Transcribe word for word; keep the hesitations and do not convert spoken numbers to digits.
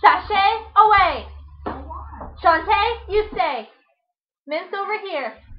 Sashay, away. Shantae, you stay. Mince over here.